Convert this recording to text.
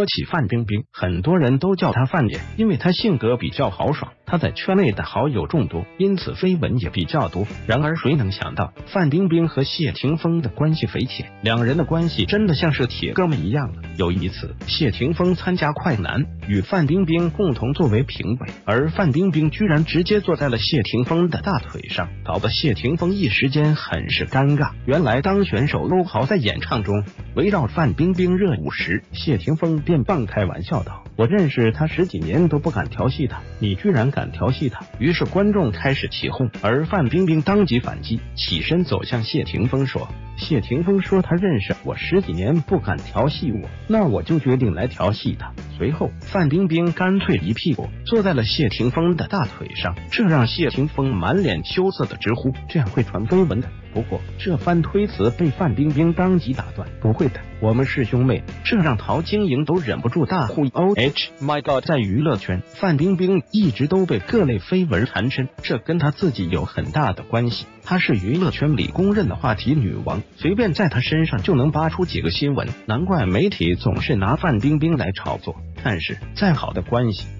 起范冰冰，很多人都叫她范姐，因为她性格比较豪爽，她在圈内的好友众多，因此绯闻也比较多。然而谁能想到范冰冰和谢霆锋的关系匪浅，两人的关系真的像是铁哥们一样了。有一次，谢霆锋参加快男，与范冰冰共同作为评委，而范冰冰居然直接坐在了谢霆锋的大腿上，搞得谢霆锋一时间很是尴尬。原来当选手欧豪在演唱中围绕范冰冰热舞时，谢霆锋便半开玩笑道：“我认识他10几年都不敢调戏他，你居然敢调戏他！”于是观众开始起哄，而范冰冰当即反击，起身走向谢霆锋说：“谢霆锋说他认识我10几年不敢调戏我，那我就决定来调戏他。”随后范冰冰干脆一屁股坐在了谢霆锋的大腿上，这让谢霆锋满脸羞涩的直呼：“这样会传绯闻的。”不过这番推辞被范冰冰当即打断：“不会的，我们是兄妹。”这让陶晶莹都忍不住大呼 ：“Oh my god！” 在娱乐圈，范冰冰一直都被各类绯闻缠身，这跟她自己有很大的关系。她是娱乐圈里公认的话题女王，随便在她身上就能扒出几个新闻，难怪媒体总是拿范冰冰来炒作。但是再好的关系